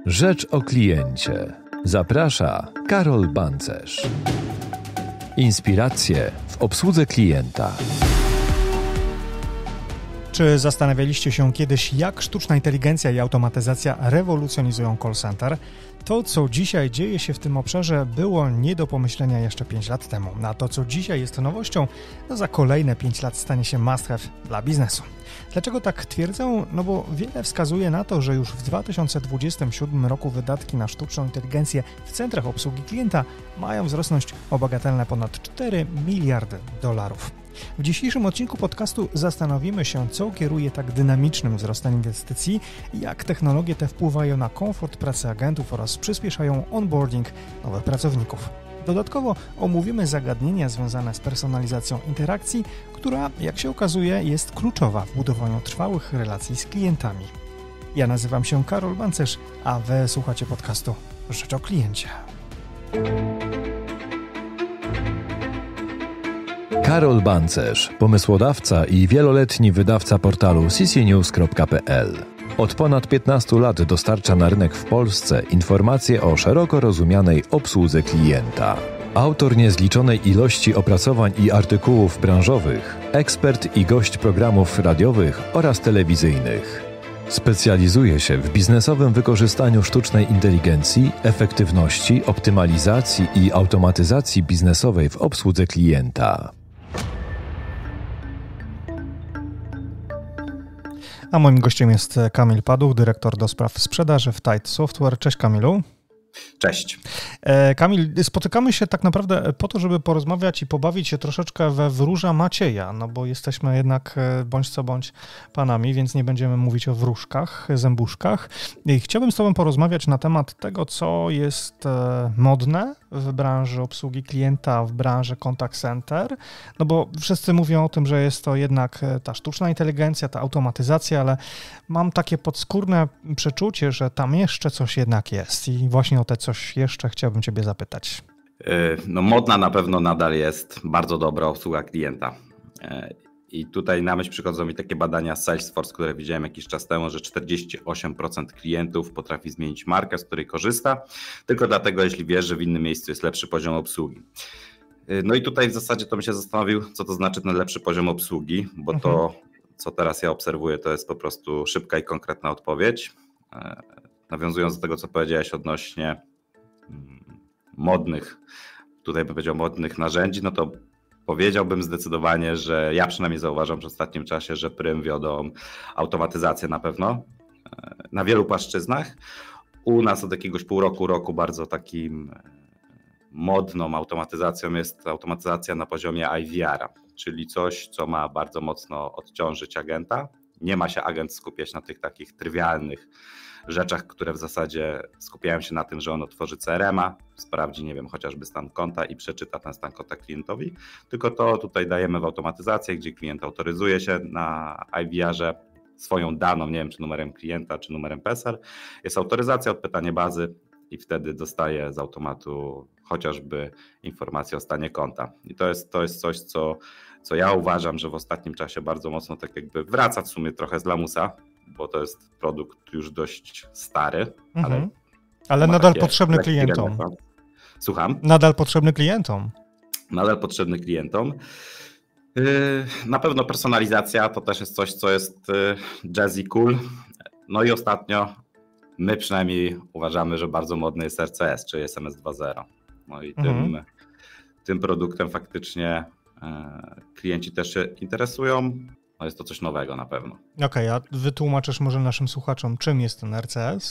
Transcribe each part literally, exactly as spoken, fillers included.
Rzecz o kliencie. Zaprasza Karol Bancerz. Inspiracje w obsłudze klienta. Czy zastanawialiście się kiedyś, jak sztuczna inteligencja i automatyzacja rewolucjonizują call center? To, co dzisiaj dzieje się w tym obszarze, było nie do pomyślenia jeszcze pięć lat temu. A to, co dzisiaj jest nowością, no za kolejne pięć lat stanie się must have dla biznesu. Dlaczego tak twierdzę? No bo wiele wskazuje na to, że już w dwa tysiące dwudziestym siódmym roku wydatki na sztuczną inteligencję w centrach obsługi klienta mają wzrosnąć o bagatelne ponad cztery miliardy dolarów. W dzisiejszym odcinku podcastu zastanowimy się, co kieruje tak dynamicznym wzrostaniem inwestycji, jak technologie te wpływają na komfort pracy agentów oraz przyspieszają onboarding nowych pracowników. Dodatkowo omówimy zagadnienia związane z personalizacją interakcji, która, jak się okazuje, jest kluczowa w budowaniu trwałych relacji z klientami. Ja nazywam się Karol Bancerz, a Wy słuchacie podcastu Rzecz o kliencie. Karol Bancerz, pomysłodawca i wieloletni wydawca portalu c c news kropka p l. Od ponad piętnastu lat dostarcza na rynek w Polsce informacje o szeroko rozumianej obsłudze klienta. Autor niezliczonej ilości opracowań i artykułów branżowych, ekspert i gość programów radiowych oraz telewizyjnych. Specjalizuje się w biznesowym wykorzystaniu sztucznej inteligencji, efektywności, optymalizacji i automatyzacji biznesowej w obsłudze klienta. A moim gościem jest Kamil Paduch, dyrektor do spraw sprzedaży w Tide Software. Cześć Kamilu. Cześć. Kamil, spotykamy się tak naprawdę po to, żeby porozmawiać i pobawić się troszeczkę we wróża Macieja, no bo jesteśmy jednak bądź co bądź panami, więc nie będziemy mówić o wróżkach, zębuszkach. I chciałbym z Tobą porozmawiać na temat tego, co jest modne w branży obsługi klienta, w branży contact center, no bo wszyscy mówią o tym, że jest to jednak ta sztuczna inteligencja, ta automatyzacja, ale mam takie podskórne przeczucie, że tam jeszcze coś jednak jest i właśnie o te coś jeszcze chciałbym Ciebie zapytać. No modna na pewno nadal jest bardzo dobra obsługa klienta. I tutaj na myśl przychodzą mi takie badania z Salesforce, które widziałem jakiś czas temu, że czterdzieści osiem procent klientów potrafi zmienić markę, z której korzysta, tylko dlatego, jeśli wiesz, że w innym miejscu jest lepszy poziom obsługi. No i tutaj w zasadzie to bym się zastanowił, co to znaczy ten lepszy poziom obsługi, bo mhm. to, co teraz ja obserwuję, to jest po prostu szybka i konkretna odpowiedź. Nawiązując do tego, co powiedziałeś odnośnie modnych, tutaj bym powiedział modnych narzędzi, no to powiedziałbym zdecydowanie, że ja przynajmniej zauważam w ostatnim czasie, że prym wiodą automatyzację na pewno na wielu płaszczyznach. U nas od jakiegoś pół roku, roku bardzo takim modną automatyzacją jest automatyzacja na poziomie I V R a, czyli coś, co ma bardzo mocno odciążyć agenta. Nie ma się agent skupiać na tych takich trywialnych rzeczach, które w zasadzie skupiają się na tym, że on otworzy C R M a, sprawdzi, nie wiem, chociażby stan konta i przeczyta ten stan konta klientowi, tylko to tutaj dajemy w automatyzację, gdzie klient autoryzuje się na I V R ze swoją daną, nie wiem, czy numerem klienta, czy numerem P E S E L. Jest autoryzacja, odpytanie bazy i wtedy dostaje z automatu chociażby informację o stanie konta. I to jest, to jest coś, co, co ja uważam, że w ostatnim czasie bardzo mocno tak jakby wraca w sumie trochę z lamusa, bo to jest produkt już dość stary, mhm. ale, ale nadal potrzebny klientom. Słucham? Nadal potrzebny klientom. Nadal potrzebny klientom. Na pewno personalizacja to też jest coś, co jest jazzy cool. No i ostatnio my przynajmniej uważamy, że bardzo modny jest R C S, czyli S M S dwa zero. No i mhm. tym, tym produktem faktycznie klienci też się interesują. No jest to coś nowego na pewno. Okej, okay, a wytłumaczysz może naszym słuchaczom, czym jest ten R C S?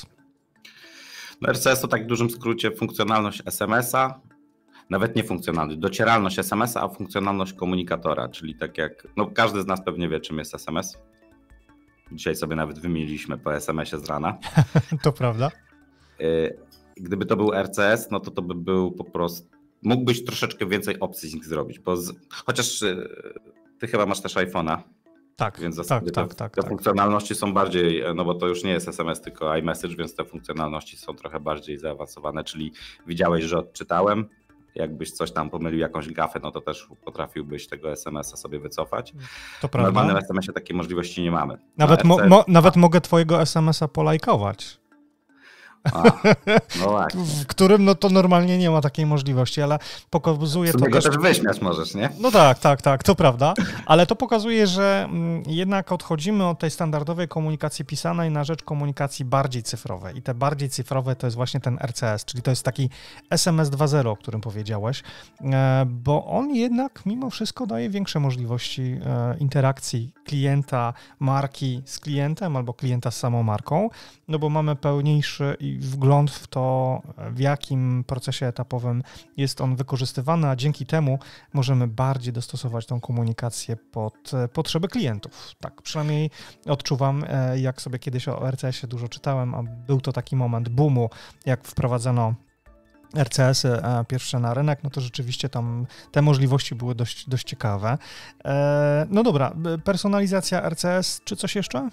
No R C S to tak w dużym skrócie funkcjonalność S M S a, nawet nie funkcjonalność, docieralność S M S a, a funkcjonalność komunikatora, czyli tak jak, no każdy z nas pewnie wie, czym jest S M S. Dzisiaj sobie nawet wymieniliśmy po S M S ie z rana. To prawda. Gdyby to był R C S, no to to by był po prostu, mógłbyś troszeczkę więcej opcji z nich zrobić, bo z, chociaż ty chyba masz też iPhone'a. Tak, więc tak, te, tak, tak. Te tak. funkcjonalności są bardziej, no bo to już nie jest S M S, tylko iMessage, więc te funkcjonalności są trochę bardziej zaawansowane, czyli widziałeś, że odczytałem, jakbyś coś tam pomylił, jakąś gafę, no to też potrafiłbyś tego es em es a sobie wycofać. To prawda. W normalnym es em esie takiej możliwości nie mamy. Nawet, mo, mo, nawet mogę twojego es em es a polajkować. A, no właśnie. w którym no to normalnie nie ma takiej możliwości, ale pokazuje to też... też... też wyśmiać możesz, nie? No tak, tak, tak, to prawda, ale to pokazuje, że jednak odchodzimy od tej standardowej komunikacji pisanej na rzecz komunikacji bardziej cyfrowej i te bardziej cyfrowe to jest właśnie ten R C S, czyli to jest taki S M S dwa zero, o którym powiedziałeś, bo on jednak mimo wszystko daje większe możliwości interakcji klienta, marki z klientem albo klienta z samą marką, no bo mamy pełniejszy wgląd w to, w jakim procesie etapowym jest on wykorzystywany, a dzięki temu możemy bardziej dostosować tą komunikację pod potrzeby klientów. Tak, przynajmniej odczuwam, jak sobie kiedyś o R C S-ie dużo czytałem, a był to taki moment boomu, jak wprowadzono R C S-y pierwsze na rynek, no to rzeczywiście tam te możliwości były dość, dość ciekawe. No dobra, personalizacja R C S, czy coś jeszcze?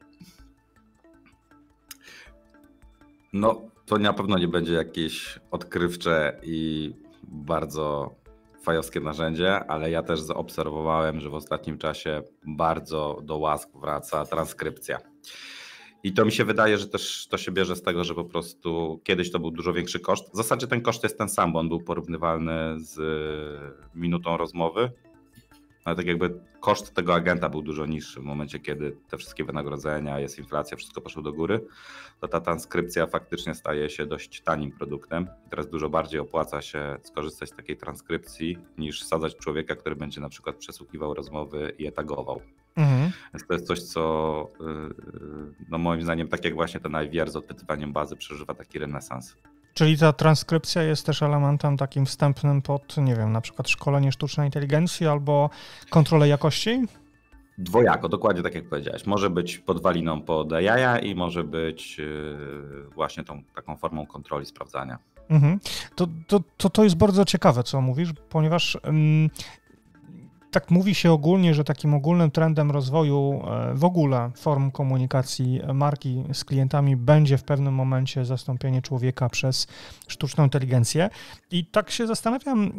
No, to na pewno nie będzie jakieś odkrywcze i bardzo fajowskie narzędzie, ale ja też zaobserwowałem, że w ostatnim czasie bardzo do łask wraca transkrypcja. I to mi się wydaje, że też to się bierze z tego, że po prostu kiedyś to był dużo większy koszt. W zasadzie ten koszt jest ten sam, bo on był porównywalny z minutą rozmowy, ale tak jakby koszt tego agenta był dużo niższy w momencie, kiedy te wszystkie wynagrodzenia, jest inflacja, wszystko poszło do góry, to ta transkrypcja faktycznie staje się dość tanim produktem. I teraz dużo bardziej opłaca się skorzystać z takiej transkrypcji niż sadzać człowieka, który będzie na przykład przesłuchiwał rozmowy i je tagował. Mhm. Więc to jest coś, co no moim zdaniem, tak jak właśnie ten I V R z odpytywaniem bazy przeżywa taki renesans. Czyli ta transkrypcja jest też elementem takim wstępnym pod, nie wiem, na przykład szkolenie sztucznej inteligencji albo kontrolę jakości? Dwojako, dokładnie tak jak powiedziałeś. Może być podwaliną pod A I i może być właśnie tą taką formą kontroli, sprawdzania. Mhm. To, to, to, to jest bardzo ciekawe, co mówisz, ponieważ um, tak mówi się ogólnie, że takim ogólnym trendem rozwoju w ogóle form komunikacji marki z klientami będzie w pewnym momencie zastąpienie człowieka przez sztuczną inteligencję. I tak się zastanawiam,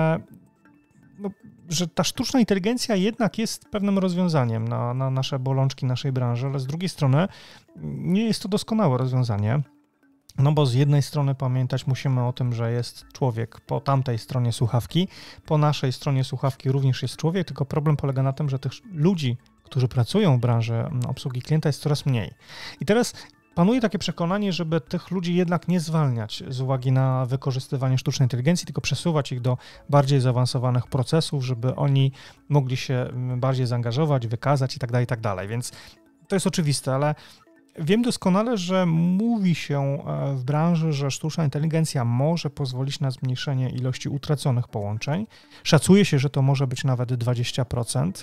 no, że ta sztuczna inteligencja jednak jest pewnym rozwiązaniem na, na nasze bolączki naszej branży, ale z drugiej strony nie jest to doskonałe rozwiązanie. No bo z jednej strony pamiętać musimy o tym, że jest człowiek po tamtej stronie słuchawki, po naszej stronie słuchawki również jest człowiek, tylko problem polega na tym, że tych ludzi, którzy pracują w branży obsługi klienta jest coraz mniej. I teraz panuje takie przekonanie, żeby tych ludzi jednak nie zwalniać z uwagi na wykorzystywanie sztucznej inteligencji, tylko przesuwać ich do bardziej zaawansowanych procesów, żeby oni mogli się bardziej zaangażować, wykazać i tak dalej, i tak dalej. Więc to jest oczywiste, ale wiem doskonale, że mówi się w branży, że sztuczna inteligencja może pozwolić na zmniejszenie ilości utraconych połączeń. Szacuje się, że to może być nawet dwadzieścia procent.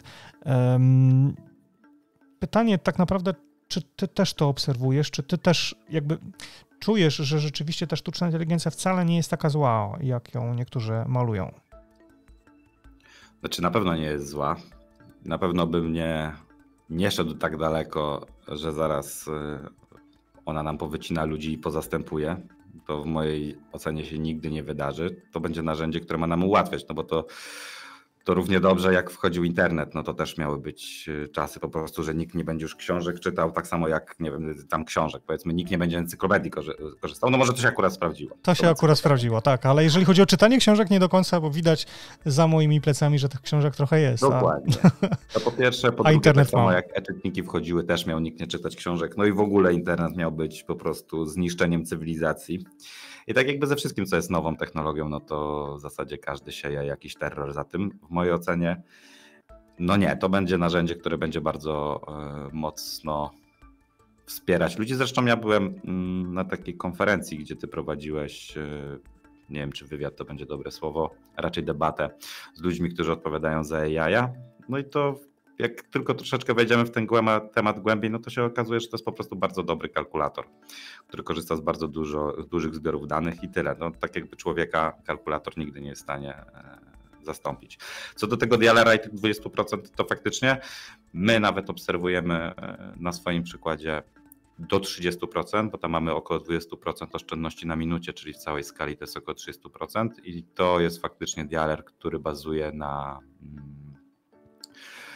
Pytanie tak naprawdę, czy ty też to obserwujesz, czy ty też jakby czujesz, że rzeczywiście ta sztuczna inteligencja wcale nie jest taka zła, jak ją niektórzy malują? Znaczy na pewno nie jest zła. Na pewno bym nie... nie szedł tak daleko, że zaraz ona nam powycina ludzi i pozastępuje. To w mojej ocenie się nigdy nie wydarzy. To będzie narzędzie, które ma nam ułatwiać, no bo to, to równie dobrze jak wchodził internet, no to też miały być czasy po prostu, że nikt nie będzie już książek czytał, tak samo jak, nie wiem, tam książek, powiedzmy, nikt nie będzie encyklopedii korzystał. No może to się akurat sprawdziło. To się akurat sprawdziło, tak, ale jeżeli chodzi o czytanie książek, nie do końca, bo widać za moimi plecami, że tych książek trochę jest. Dokładnie. To po pierwsze, po a drugie, internet tak samo ma. jak e-czytniki wchodziły, też miał nikt nie czytać książek, no i w ogóle internet miał być po prostu zniszczeniem cywilizacji. I tak jakby ze wszystkim, co jest nową technologią, no to w zasadzie każdy sieje jakiś terror za tym. W mojej ocenie, no nie, to będzie narzędzie, które będzie bardzo y, mocno wspierać ludzi. Zresztą ja byłem y, na takiej konferencji, gdzie ty prowadziłeś, y, nie wiem czy wywiad to będzie dobre słowo, raczej debatę z ludźmi, którzy odpowiadają za A I. No i to jak tylko troszeczkę wejdziemy w ten temat głębiej, no to się okazuje, że to jest po prostu bardzo dobry kalkulator, który korzysta z bardzo dużo, z dużych zbiorów danych i tyle. No, tak jakby człowieka kalkulator nigdy nie jest w stanie zastąpić. Co do tego dialera i tych dwadzieścia procent, to faktycznie my nawet obserwujemy na swoim przykładzie do trzydzieści procent, bo tam mamy około dwadzieścia procent oszczędności na minucie, czyli w całej skali to jest około trzydzieści procent i to jest faktycznie dialer, który bazuje na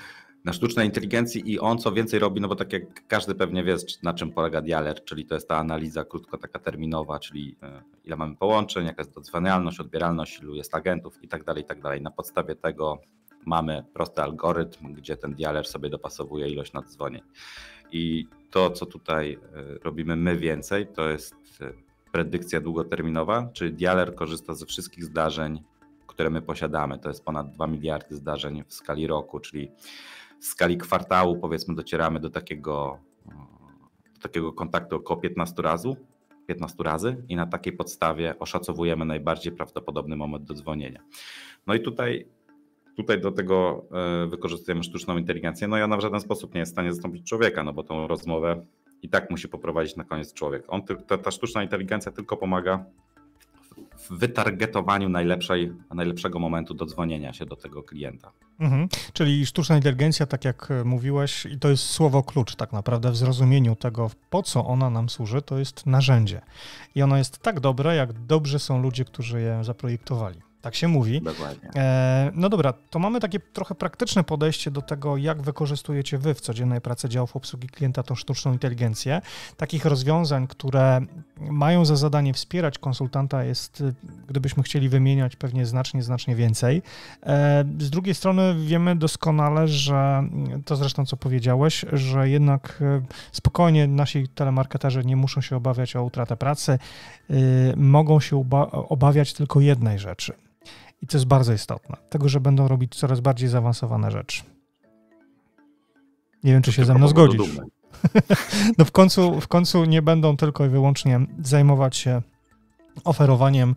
na sztucznej inteligencji i on co więcej robi, no bo tak jak każdy pewnie wie, na czym polega dialer, czyli to jest ta analiza krótko taka terminowa, czyli ile mamy połączeń, jaka jest dodzwanialność, odbieralność, ilu jest agentów i tak dalej, i tak dalej. Na podstawie tego mamy prosty algorytm, gdzie ten dialer sobie dopasowuje ilość nadzwonień. I to, co tutaj robimy my więcej, to jest predykcja długoterminowa, czyli dialer korzysta ze wszystkich zdarzeń, które my posiadamy. To jest ponad dwa miliardy zdarzeń w skali roku, czyli w skali kwartału powiedzmy docieramy do takiego, do takiego kontaktu około piętnaście razy, piętnaście razy i na takiej podstawie oszacowujemy najbardziej prawdopodobny moment do dzwonienia. No i tutaj, tutaj do tego wykorzystujemy sztuczną inteligencję. No i ona w żaden sposób nie jest w stanie zastąpić człowieka, no bo tą rozmowę i tak musi poprowadzić na koniec człowiek. On, ta, ta sztuczna inteligencja tylko pomaga w wytargetowaniu najlepszej, najlepszego momentu do dzwonienia się do tego klienta. Mhm. Czyli sztuczna inteligencja, tak jak mówiłeś, i to jest słowo klucz tak naprawdę w zrozumieniu tego, po co ona nam służy, to jest narzędzie. I ono jest tak dobre, jak dobrzy są ludzie, którzy je zaprojektowali. Tak się mówi. Dokładnie. E, no dobra, to mamy takie trochę praktyczne podejście do tego, jak wykorzystujecie wy w codziennej pracy działów obsługi klienta tą sztuczną inteligencję. Takich rozwiązań, które mają za zadanie wspierać konsultanta jest, gdybyśmy chcieli wymieniać, pewnie znacznie, znacznie więcej. E, z drugiej strony wiemy doskonale, że to zresztą co powiedziałeś, że jednak spokojnie nasi telemarketerzy nie muszą się obawiać o utratę pracy, e, mogą się oba- obawiać tylko jednej rzeczy. I to jest bardzo istotne, tego, że będą robić coraz bardziej zaawansowane rzeczy. Nie wiem, czy się ze mną zgodzisz. No w końcu, w końcu nie będą tylko i wyłącznie zajmować się oferowaniem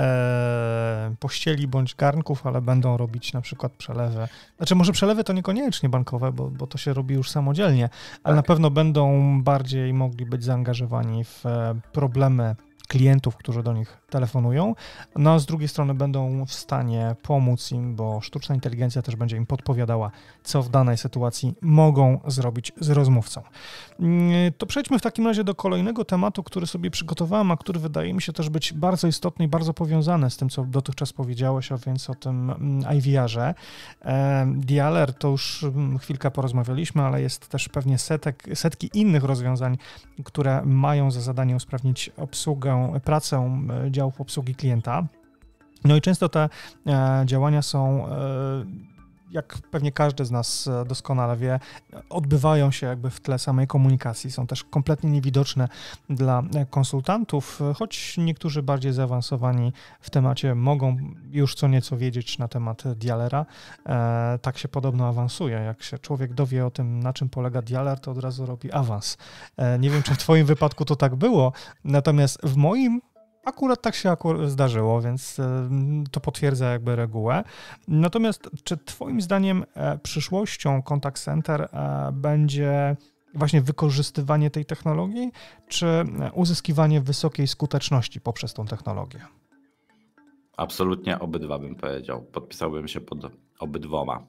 e, pościeli bądź garnków, ale będą robić na przykład przelewy. Znaczy może przelewy to niekoniecznie bankowe, bo, bo to się robi już samodzielnie, ale tak. Na pewno będą bardziej mogli być zaangażowani w problemy klientów, którzy do nich telefonują, no a z drugiej strony będą w stanie pomóc im, bo sztuczna inteligencja też będzie im podpowiadała, co w danej sytuacji mogą zrobić z rozmówcą. To przejdźmy w takim razie do kolejnego tematu, który sobie przygotowałem, a który wydaje mi się też być bardzo istotny i bardzo powiązany z tym, co dotychczas powiedziałeś, a więc o tym I V R-ze. Dialer to już chwilkę porozmawialiśmy, ale jest też pewnie setek, setki innych rozwiązań, które mają za zadanie usprawnić obsługę, pracę działów obsługi klienta. No i często te e, działania są, e, jak pewnie każdy z nas doskonale wie, odbywają się jakby w tle samej komunikacji. Są też kompletnie niewidoczne dla konsultantów, choć niektórzy bardziej zaawansowani w temacie mogą już co nieco wiedzieć na temat dialera. E, tak się podobno awansuje. Jak się człowiek dowie o tym, na czym polega dialer, to od razu robi awans. E, nie wiem, czy w twoim wypadku to tak było, natomiast w moim akurat tak się akurat zdarzyło, więc to potwierdza jakby regułę. Natomiast czy twoim zdaniem przyszłością contact center będzie właśnie wykorzystywanie tej technologii, czy uzyskiwanie wysokiej skuteczności poprzez tą technologię? Absolutnie obydwa bym powiedział. Podpisałbym się pod obydwoma.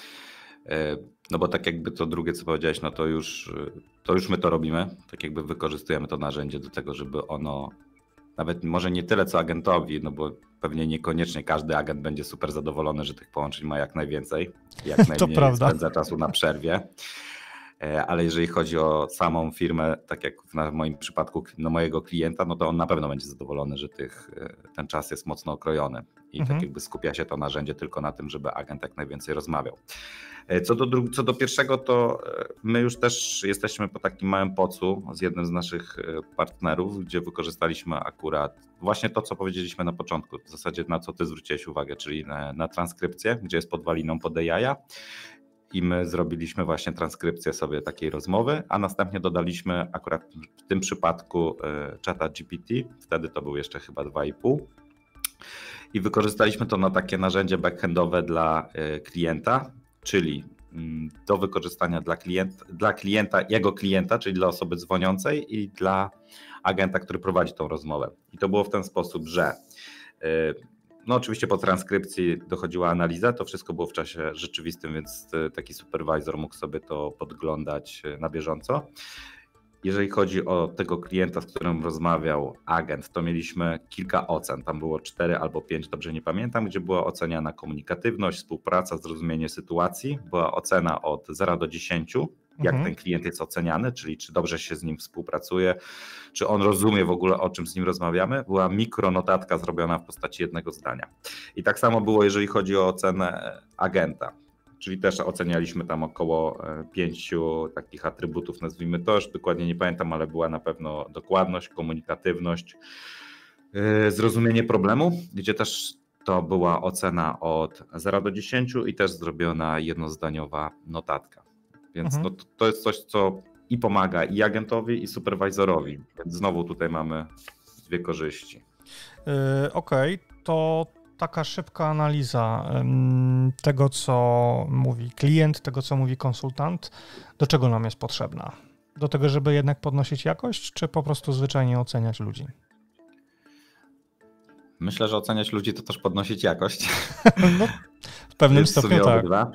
No bo tak jakby to drugie, co powiedziałeś, no to już, to już my to robimy. Tak jakby wykorzystujemy to narzędzie do tego, żeby ono nawet może nie tyle co agentowi, no bo pewnie niekoniecznie każdy agent będzie super zadowolony, że tych połączeń ma jak najwięcej, jak najmniej spędza czasu na przerwie. Ale jeżeli chodzi o samą firmę, tak jak w moim przypadku no mojego klienta, no to on na pewno będzie zadowolony, że tych, ten czas jest mocno okrojony i mhm. tak jakby skupia się to narzędzie tylko na tym, żeby agent jak najwięcej rozmawiał. Co do, dru- co do pierwszego, to my już też jesteśmy po takim małym pocu z jednym z naszych partnerów, gdzie wykorzystaliśmy akurat właśnie to, co powiedzieliśmy na początku, w zasadzie na co ty zwróciłeś uwagę, czyli na, na transkrypcję, gdzie jest podwaliną pod A I. I my zrobiliśmy właśnie transkrypcję sobie takiej rozmowy, a następnie dodaliśmy akurat w tym przypadku czata G P T, wtedy to był jeszcze chyba dwa i pół. I wykorzystaliśmy to na takie narzędzie backendowe dla klienta, czyli do wykorzystania dla klienta, dla klienta, jego klienta, czyli dla osoby dzwoniącej i dla agenta, który prowadzi tą rozmowę. I to było w ten sposób, że no oczywiście po transkrypcji dochodziła analiza, to wszystko było w czasie rzeczywistym, więc taki supervisor mógł sobie to podglądać na bieżąco. jeżeli chodzi o tego klienta, z którym rozmawiał agent, to mieliśmy kilka ocen. Tam było cztery albo pięć, dobrze nie pamiętam, gdzie była oceniana komunikatywność, współpraca, zrozumienie sytuacji. Była ocena od zera do dziesięciu, jak Mhm. ten klient jest oceniany, czyli czy dobrze się z nim współpracuje, czy on rozumie w ogóle, o czym z nim rozmawiamy. Była mikronotatka zrobiona w postaci jednego zdania. I tak samo było, jeżeli chodzi o ocenę agenta. Czyli też ocenialiśmy tam około pięciu takich atrybutów, nazwijmy to, już dokładnie nie pamiętam, ale była na pewno dokładność, komunikatywność, zrozumienie problemu, gdzie też to była ocena od zera do dziesięciu i też zrobiona jednozdaniowa notatka. Więc Mhm. no to, to jest coś, co i pomaga i agentowi, i superwajzorowi. Więc znowu tutaj mamy dwie korzyści. Yy, Okej, to taka szybka analiza ym, tego, co mówi klient, tego, co mówi konsultant. Do czego nam jest potrzebna? Do tego, żeby jednak podnosić jakość, czy po prostu zwyczajnie oceniać ludzi? Myślę, że oceniać ludzi to też podnosić jakość. No, w pewnym Jest w stopniu sumie tak. obydwa.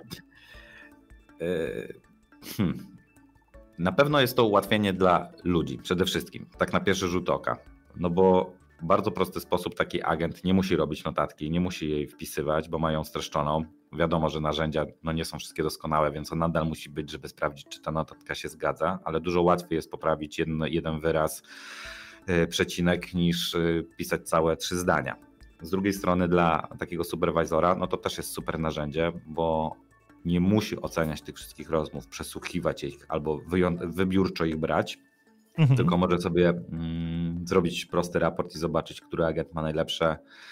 Yy, Hmm. Na pewno jest to ułatwienie dla ludzi, przede wszystkim, tak na pierwszy rzut oka. No bo w bardzo prosty sposób taki agent nie musi robić notatki, nie musi jej wpisywać, bo ma ją streszczoną. Wiadomo, że narzędzia no nie są wszystkie doskonałe, więc on nadal musi być, żeby sprawdzić, czy ta notatka się zgadza, ale dużo łatwiej jest poprawić jeden, jeden wyraz, yy, przecinek, niż yy, pisać całe trzy zdania. Z drugiej strony dla takiego superwajzora, no to też jest super narzędzie, bo nie musi oceniać tych wszystkich rozmów, przesłuchiwać ich albo wyją- wybiórczo ich brać, Mhm. tylko może sobie mm, zrobić prosty raport i zobaczyć, który agent ma najlepsze,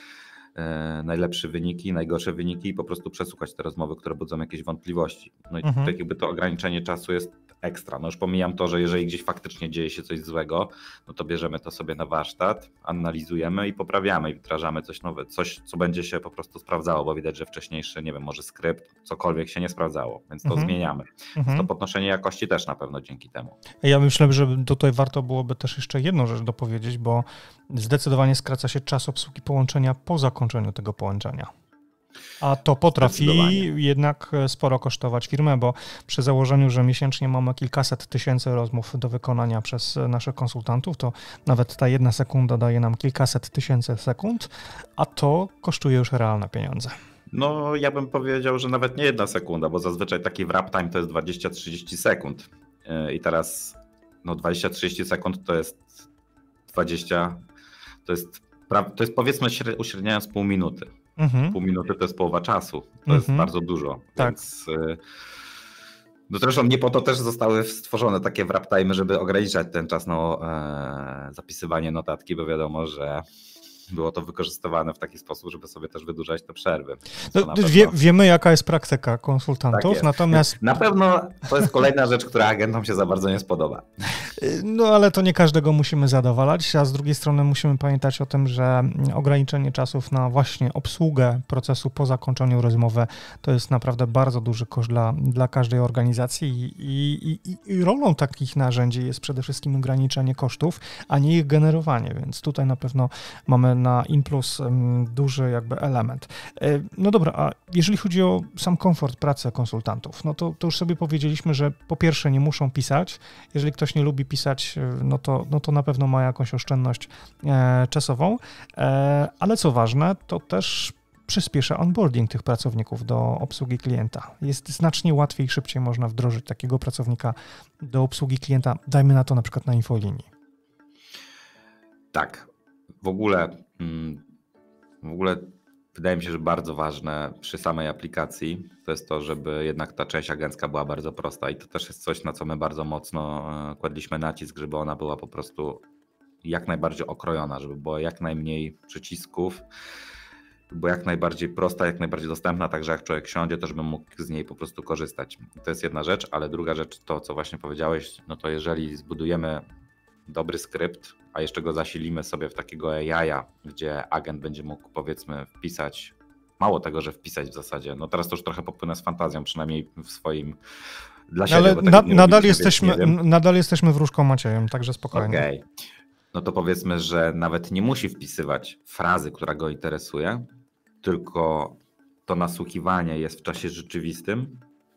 e, najlepsze wyniki, najgorsze wyniki i po prostu przesłuchać te rozmowy, które budzą jakieś wątpliwości. No i Mhm. tak jakby to ograniczenie czasu jest ekstra. No już pomijam to, że jeżeli gdzieś faktycznie dzieje się coś złego, no to bierzemy to sobie na warsztat, analizujemy i poprawiamy i wdrażamy coś nowego, coś, co będzie się po prostu sprawdzało, bo widać, że wcześniejszy, nie wiem, może skrypt, cokolwiek się nie sprawdzało, więc to Mhm. zmieniamy. Mhm. To podnoszenie jakości też na pewno dzięki temu. Ja myślę, że tutaj warto byłoby też jeszcze jedną rzecz dopowiedzieć, bo zdecydowanie skraca się czas obsługi połączenia po zakończeniu tego połączenia. A to potrafi Zdecydowanie. jednak sporo kosztować firmę, bo przy założeniu, że miesięcznie mamy kilkaset tysięcy rozmów do wykonania przez naszych konsultantów, to nawet ta jedna sekunda daje nam kilkaset tysięcy sekund, a to kosztuje już realne pieniądze. No ja bym powiedział, że nawet nie jedna sekunda, bo zazwyczaj taki wrap time to jest dwadzieścia trzydzieści sekund. Yy, I teraz no dwadzieścia trzydzieści sekund to jest dwadzieścia, to jest, pra- to jest powiedzmy śre- uśredniając pół minuty. Mhm. Pół minuty to jest połowa czasu. To Mhm. jest bardzo dużo. Tak. Więc, yy, no zresztą nie po to też zostały stworzone takie wrap time, żeby ograniczać ten czas na e, zapisywanie notatki, bo wiadomo, że było to wykorzystywane w taki sposób, żeby sobie też wydłużać te przerwy. No, To na pewno- wie, wiemy, jaka jest praktyka Tak konsultantów, jest. natomiast Na pewno to jest kolejna rzecz, która agentom się za bardzo nie spodoba. no ale to nie każdego musimy zadowalać, a z drugiej strony musimy pamiętać o tym, że ograniczenie czasów na właśnie obsługę procesu po zakończeniu rozmowy to jest naprawdę bardzo duży koszt dla, dla każdej organizacji i, i, i, i rolą takich narzędzi jest przede wszystkim ograniczenie kosztów, a nie ich generowanie, więc tutaj na pewno mamy na InPlus um, duży jakby element. E, No dobra, a jeżeli chodzi o sam komfort pracy konsultantów, no to, to już sobie powiedzieliśmy, że po pierwsze nie muszą pisać, jeżeli ktoś nie lubi pisać, no to, no to na pewno ma jakąś oszczędność e, czasową, e, ale co ważne, to też przyspiesza onboarding tych pracowników do obsługi klienta. Jest znacznie łatwiej i szybciej można wdrożyć takiego pracownika do obsługi klienta, dajmy na to na przykład na infolinii. Tak, w ogóle, mm, w ogóle wydaje mi się, że bardzo ważne przy samej aplikacji to jest to, żeby jednak ta część agencka była bardzo prosta i to też jest coś, na co my bardzo mocno e, kładliśmy nacisk, żeby ona była po prostu jak najbardziej okrojona, żeby było jak najmniej przycisków, była jak najbardziej prosta, jak najbardziej dostępna, także jak człowiek siądzie, to żeby mógł z niej po prostu korzystać. To jest jedna rzecz, ale druga rzecz to, co właśnie powiedziałeś, no to jeżeli zbudujemy dobry skrypt, a jeszcze go zasilimy sobie w takiego A I-a, gdzie agent będzie mógł powiedzmy wpisać, mało tego, że wpisać w zasadzie, no teraz to już trochę popłynę z fantazją, przynajmniej w swoim dla siebie. Ale bo tak na, nie nadal, robicie, jesteśmy, więc nie wiem. nadal jesteśmy wróżką Maciejem, także spokojnie. Okej, no to powiedzmy, że nawet nie musi wpisywać frazy, która go interesuje, tylko to nasłuchiwanie jest w czasie rzeczywistym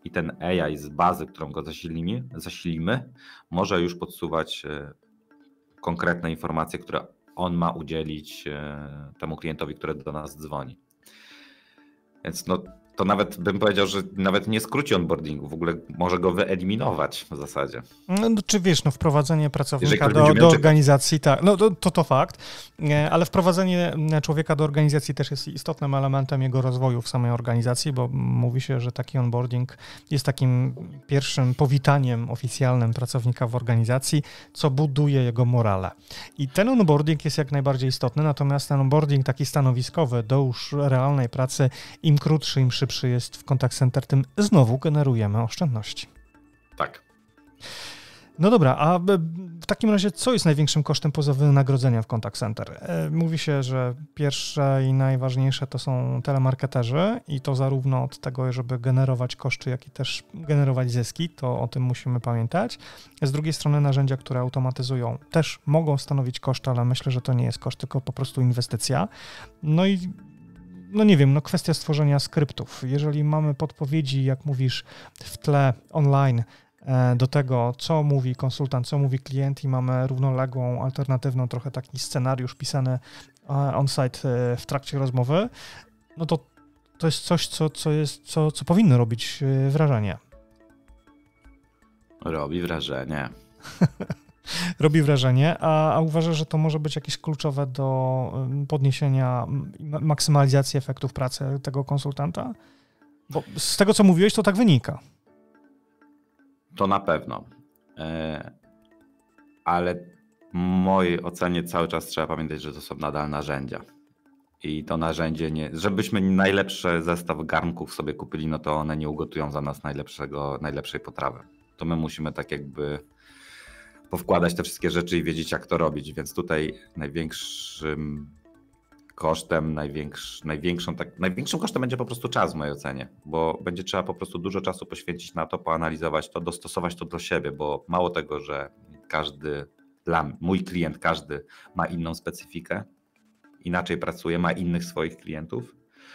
i ten A I z bazy, którą go zasilimy, zasilimy może już podsuwać konkretne informacje, które on ma udzielić temu klientowi, który do nas dzwoni. Więc no, to nawet bym powiedział, że nawet nie skróci onboardingu, w ogóle może go wyeliminować w zasadzie. No, czy wiesz, no wprowadzenie pracownika do, do organizacji, tak, no to, to to fakt, ale wprowadzenie człowieka do organizacji też jest istotnym elementem jego rozwoju w samej organizacji, bo mówi się, że taki onboarding jest takim pierwszym powitaniem oficjalnym pracownika w organizacji, co buduje jego morale. I ten onboarding jest jak najbardziej istotny, natomiast ten onboarding taki stanowiskowy do już realnej pracy, im krótszy, im szybszy jest w contact center, tym znowu generujemy oszczędności. Tak. No dobra, a w takim razie co jest największym kosztem poza wynagrodzeniem w contact center? Mówi się, że pierwsze i najważniejsze to są telemarketerzy i to zarówno od tego, żeby generować koszty, jak i też generować zyski, to o tym musimy pamiętać. Z drugiej strony narzędzia, które automatyzują, też mogą stanowić koszty, ale myślę, że to nie jest koszt, tylko po prostu inwestycja. No i no nie wiem, no kwestia stworzenia skryptów. Jeżeli mamy podpowiedzi, jak mówisz, w tle online do tego, co mówi konsultant, co mówi klient i mamy równoległą, alternatywną trochę taki scenariusz pisany on-site w trakcie rozmowy, no to to jest coś, co, co, jest, co, co powinno robić wrażenie. Robi wrażenie. Robi wrażenie, a, a uważasz, że to może być jakieś kluczowe do podniesienia, maksymalizacji efektów pracy tego konsultanta? Bo z tego, co mówiłeś, to tak wynika. To na pewno. Ale w mojej ocenie cały czas trzeba pamiętać, że to są nadal narzędzia. I to narzędzie, nie, żebyśmy najlepszy zestaw garnków sobie kupili, no to one nie ugotują za nas najlepszego, najlepszej potrawy. To my musimy tak jakby powkładać te wszystkie rzeczy i wiedzieć, jak to robić. Więc tutaj największym kosztem, największy, największą, tak, największym kosztem będzie po prostu czas w mojej ocenie, bo będzie trzeba po prostu dużo czasu poświęcić na to, poanalizować to, dostosować to do siebie, bo mało tego, że każdy, dla mój klient, każdy ma inną specyfikę, inaczej pracuje, ma innych swoich klientów,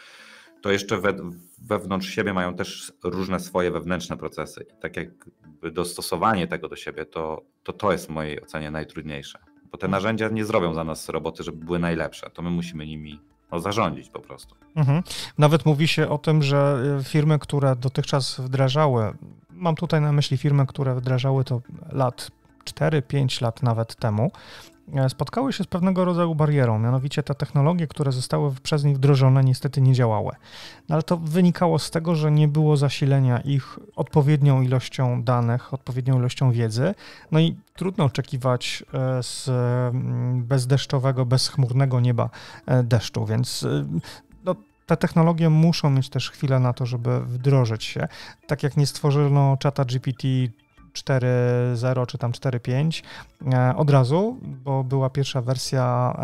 to jeszcze we, wewnątrz siebie mają też różne swoje wewnętrzne procesy. I tak jakby dostosowanie tego do siebie, to to, to jest w mojej ocenie najtrudniejsze. Bo te narzędzia nie zrobią za nas roboty, żeby były najlepsze. To my musimy nimi no, zarządzić po prostu. Mhm. Nawet mówi się o tym, że firmy, które dotychczas wdrażały, mam tutaj na myśli firmy, które wdrażały to lat cztery pięć lat nawet temu, spotkały się z pewnego rodzaju barierą, mianowicie te technologie, które zostały przez nich wdrożone, niestety nie działały. No ale to wynikało z tego, że nie było zasilenia ich odpowiednią ilością danych, odpowiednią ilością wiedzy, no i trudno oczekiwać z bezdeszczowego, bezchmurnego nieba deszczu, więc no, te technologie muszą mieć też chwilę na to, żeby wdrożyć się. Tak jak nie stworzono czata G P T cztery zero czy tam cztery pięć od razu, bo była pierwsza wersja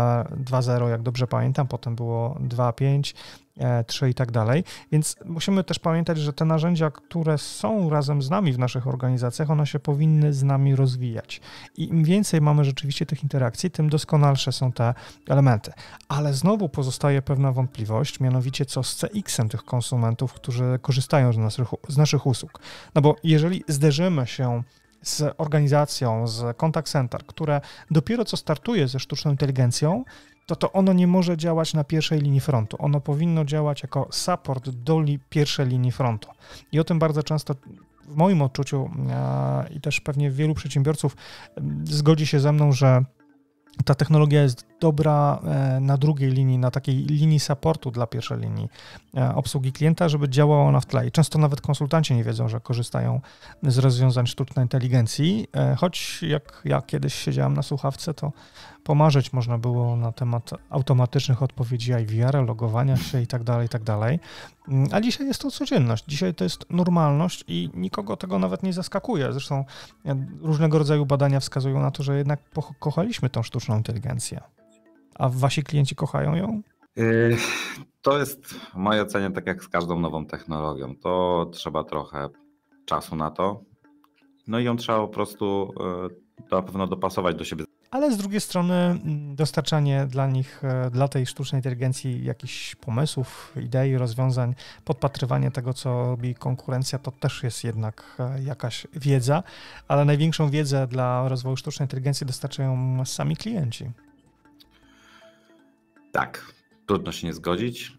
dwa zero, jak dobrze pamiętam, potem było dwa pięć, trzy i tak dalej, więc musimy też pamiętać, że te narzędzia, które są razem z nami w naszych organizacjach, one się powinny z nami rozwijać i im więcej mamy rzeczywiście tych interakcji, tym doskonalsze są te elementy, ale znowu pozostaje pewna wątpliwość, mianowicie co z C X-em tych konsumentów, którzy korzystają z naszych, z naszych usług, no bo jeżeli zderzymy się z organizacją, z contact center, które dopiero co startuje ze sztuczną inteligencją, to to ono nie może działać na pierwszej linii frontu. Ono powinno działać jako support do li pierwszej linii frontu. I o tym bardzo często w moim odczuciu e, i też pewnie wielu przedsiębiorców e, zgodzi się ze mną, że ta technologia jest dobra na drugiej linii, na takiej linii supportu dla pierwszej linii obsługi klienta, żeby działała ona w tle. I często nawet konsultanci nie wiedzą, że korzystają z rozwiązań sztucznej inteligencji, choć jak ja kiedyś siedziałem na słuchawce, to pomarzyć można było na temat automatycznych odpowiedzi I V R, logowania się i tak dalej, i tak dalej. A dzisiaj jest to codzienność, dzisiaj to jest normalność i nikogo tego nawet nie zaskakuje. Zresztą różnego rodzaju badania wskazują na to, że jednak pokochaliśmy tą sztuczną inteligencję. A wasi klienci kochają ją? Yy, to jest w mojej ocenie tak jak z każdą nową technologią. To trzeba trochę czasu na to. No i ją trzeba po prostu yy, na pewno dopasować do siebie. ale z drugiej strony dostarczanie dla nich, dla tej sztucznej inteligencji jakichś pomysłów, idei, rozwiązań, podpatrywanie tego, co robi konkurencja, to też jest jednak jakaś wiedza, ale największą wiedzę dla rozwoju sztucznej inteligencji dostarczają sami klienci. Tak, trudno się nie zgodzić.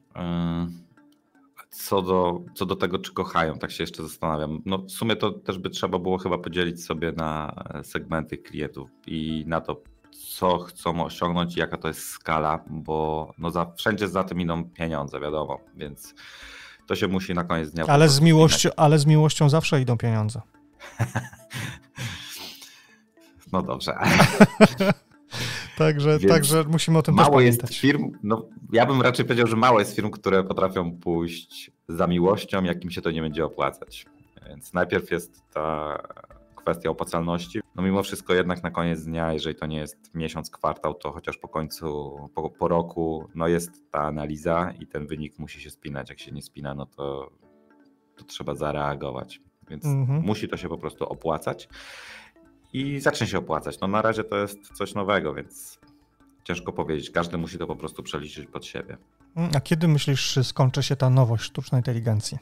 Co do, co do tego, czy kochają, tak się jeszcze zastanawiam. No w sumie to też by trzeba było chyba podzielić sobie na segmenty klientów i na to, co chcą osiągnąć i jaka to jest skala, bo no za, wszędzie za tym idą pieniądze, wiadomo, więc to się musi na koniec dnia... Ale z miłością, ale z miłością zawsze idą pieniądze. No dobrze. Także, także musimy o tym też mało pamiętać. Jest firm, no ja bym raczej powiedział, że mało jest firm, które potrafią pójść za miłością, jak im się to nie będzie opłacać. Więc najpierw jest ta kwestia opłacalności. No mimo wszystko jednak na koniec dnia, jeżeli to nie jest miesiąc, kwartał, to chociaż po końcu, po, po roku, no jest ta analiza i ten wynik musi się spinać. Jak się nie spina, no to, to trzeba zareagować. Więc mhm. musi to się po prostu opłacać. I zacznie się opłacać. No na razie to jest coś nowego, więc ciężko powiedzieć. Każdy musi to po prostu przeliczyć pod siebie. A kiedy myślisz, skończy się ta nowość sztucznej inteligencji?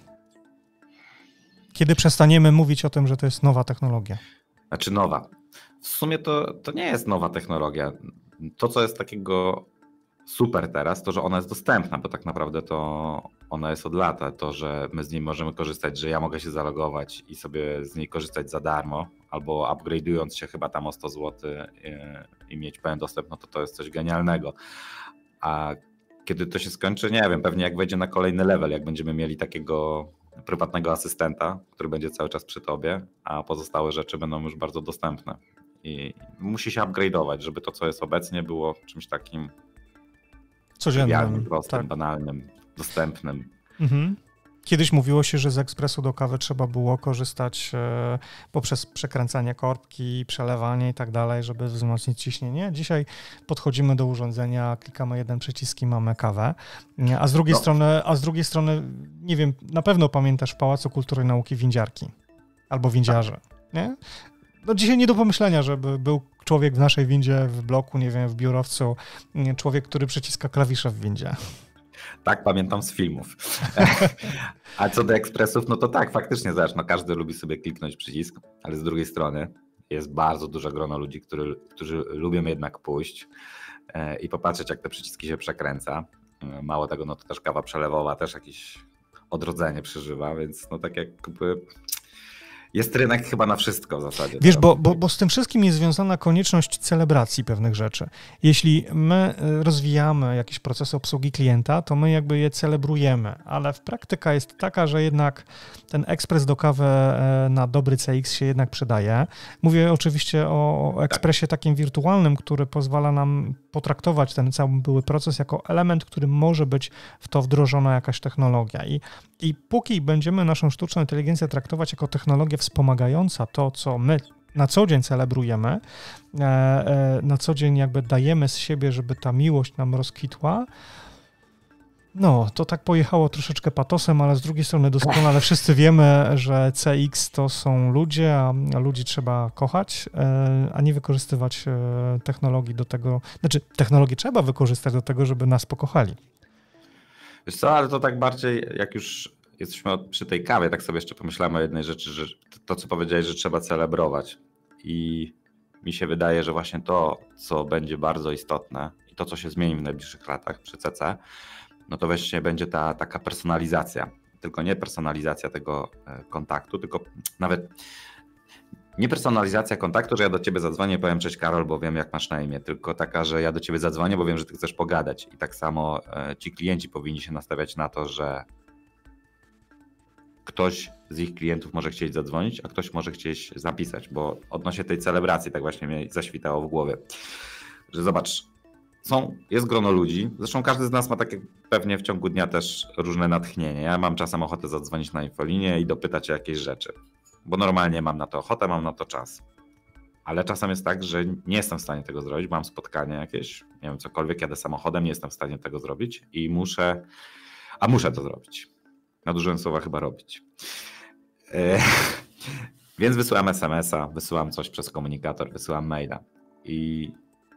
Kiedy przestaniemy mówić o tym, że to jest nowa technologia? Znaczy nowa. W sumie to, to nie jest nowa technologia. To, co jest takiego super teraz, to, że ona jest dostępna, bo tak naprawdę to ona jest od lata. To, że my z niej możemy korzystać, że ja mogę się zalogować i sobie z niej korzystać za darmo, albo upgrade'ując się chyba tam o sto złotych i, i mieć pełen dostęp, no to to jest coś genialnego. A kiedy to się skończy, nie wiem, pewnie jak wejdzie na kolejny level, jak będziemy mieli takiego prywatnego asystenta, który będzie cały czas przy tobie, a pozostałe rzeczy będą już bardzo dostępne. I musi się upgrade'ować, żeby to, co jest obecnie, było czymś takim codziennym, prostym, tak. banalnym, dostępnym. Mhm. Kiedyś mówiło się, że z ekspresu do kawy trzeba było korzystać e, poprzez przekręcanie korbki, przelewanie i tak dalej, żeby wzmocnić ciśnienie. Dzisiaj podchodzimy do urządzenia, klikamy jeden przycisk i mamy kawę. A z drugiej no. strony, a z drugiej strony, nie wiem, na pewno pamiętasz w Pałacu Kultury i Nauki windziarki albo windziarze, nie? No dzisiaj nie do pomyślenia, żeby był człowiek w naszej windzie, w bloku, nie wiem, w biurowcu, człowiek, który przyciska klawisze w windzie. Tak, pamiętam z filmów. A co do ekspresów, no to tak, faktycznie, zobacz, no każdy lubi sobie kliknąć przycisk, ale z drugiej strony jest bardzo duże grono ludzi, który, którzy lubią jednak pójść i popatrzeć, jak te przyciski się przekręca. Mało tego, no to też kawa przelewowa też jakieś odrodzenie przeżywa, więc no tak jakby... Jest rynek chyba na wszystko w zasadzie. Wiesz, bo, bo, bo z tym wszystkim jest związana konieczność celebracji pewnych rzeczy. Jeśli my rozwijamy jakieś procesy obsługi klienta, to my jakby je celebrujemy, ale w praktyka jest taka, że jednak ten ekspres do kawy na dobry C X się jednak przydaje. Mówię oczywiście o ekspresie takim wirtualnym, który pozwala nam potraktować ten cały były proces jako element, który może być w to wdrożona jakaś technologia. I, i póki będziemy naszą sztuczną inteligencję traktować jako technologię wspomagająca to, co my na co dzień celebrujemy, na co dzień jakby dajemy z siebie, żeby ta miłość nam rozkwitła, no, to tak pojechało troszeczkę patosem, ale z drugiej strony doskonale wszyscy wiemy, że C X to są ludzie, a ludzi trzeba kochać, a nie wykorzystywać technologii do tego, znaczy technologii trzeba wykorzystać do tego, żeby nas pokochali. Wiesz co, ale to tak bardziej, jak już jesteśmy przy tej kawie, tak sobie jeszcze pomyślałem o jednej rzeczy, że to, co powiedziałeś, że trzeba celebrować. I mi się wydaje, że właśnie to, co będzie bardzo istotne i to, co się zmieni w najbliższych latach przy C C, no to właśnie będzie ta taka personalizacja. Tylko nie personalizacja tego kontaktu, tylko nawet nie personalizacja kontaktu, że ja do ciebie zadzwonię i powiem cześć Karol, bo wiem jak masz na imię, tylko taka, że ja do ciebie zadzwonię, bo wiem, że ty chcesz pogadać. I tak samo ci klienci powinni się nastawiać na to, że ktoś z ich klientów może chcieć zadzwonić, a ktoś może chcieć zapisać, bo odnośnie tej celebracji tak właśnie mnie zaświtało w głowie, że zobacz, są, jest grono ludzi, zresztą każdy z nas ma takie pewnie w ciągu dnia też różne natchnienie. Ja mam czasem ochotę zadzwonić na infolinię i dopytać o jakieś rzeczy, bo normalnie mam na to ochotę, mam na to czas. Ale czasem jest tak, że nie jestem w stanie tego zrobić, mam spotkanie jakieś, nie wiem, cokolwiek, jadę samochodem, nie jestem w stanie tego zrobić i muszę, a muszę to zrobić. Nadużyłem słowa chyba robić. Yy, więc wysyłam es em es a, wysyłam coś przez komunikator, wysyłam maila i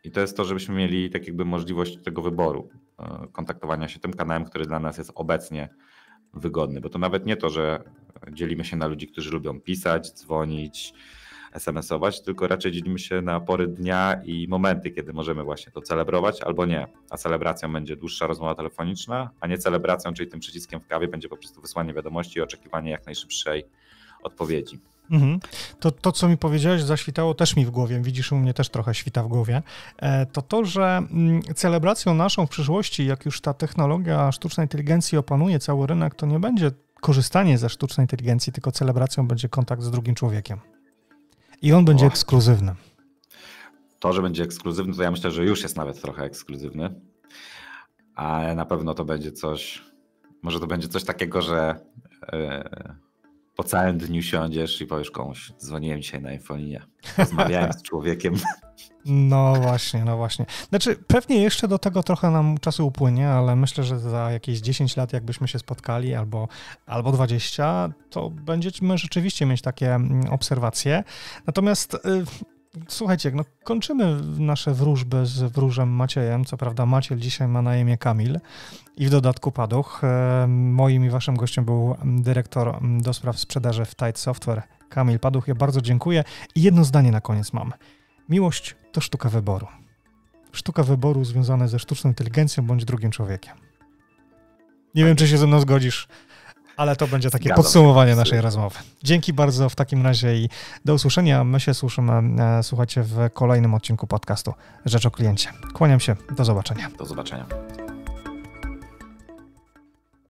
I to jest to, żebyśmy mieli tak jakby możliwość tego wyboru, kontaktowania się tym kanałem, który dla nas jest obecnie wygodny, bo to nawet nie to, że dzielimy się na ludzi, którzy lubią pisać, dzwonić, es em es ować, tylko raczej dzielimy się na pory dnia i momenty, kiedy możemy właśnie to celebrować albo nie. A celebracją będzie dłuższa rozmowa telefoniczna, a nie celebracją, czyli tym przyciskiem w kawie będzie po prostu wysłanie wiadomości i oczekiwanie jak najszybszej odpowiedzi. Mhm. To, to, co mi powiedziałeś, zaświtało też mi w głowie, widzisz, u mnie też trochę świta w głowie, to to, że celebracją naszą w przyszłości, jak już ta technologia sztucznej inteligencji opanuje cały rynek, to nie będzie korzystanie ze sztucznej inteligencji, tylko celebracją będzie kontakt z drugim człowiekiem. I on będzie o, ekskluzywny. To, że będzie ekskluzywny, to ja myślę, że już jest nawet trochę ekskluzywny, ale na pewno to będzie coś, może to będzie coś takiego, że yy, po całym dniu siądziesz i powiesz komuś, dzwoniłem dzisiaj na infolinie, rozmawiałem z człowiekiem. No właśnie, no właśnie. Znaczy pewnie jeszcze do tego trochę nam czasu upłynie, ale myślę, że za jakieś dziesięć lat jakbyśmy się spotkali albo, albo dwadzieścia, to będziemy rzeczywiście mieć takie obserwacje. Natomiast yy, słuchajcie, no kończymy nasze wróżby z wróżem Maciejem. Co prawda Maciej dzisiaj ma na imię Kamil i w dodatku Paduch. Moim i waszym gościem był dyrektor do spraw sprzedaży w Tide Software, Kamil Paduch. Ja bardzo dziękuję i jedno zdanie na koniec mam. Miłość to sztuka wyboru. Sztuka wyboru związana ze sztuczną inteligencją bądź drugim człowiekiem. Nie wiem, czy się ze mną zgodzisz, ale to będzie takie Zgadzam podsumowanie się. naszej rozmowy. Dzięki bardzo w takim razie i do usłyszenia. My się słyszymy, słuchajcie, w kolejnym odcinku podcastu Rzecz o Kliencie. Kłaniam się, do zobaczenia. Do zobaczenia.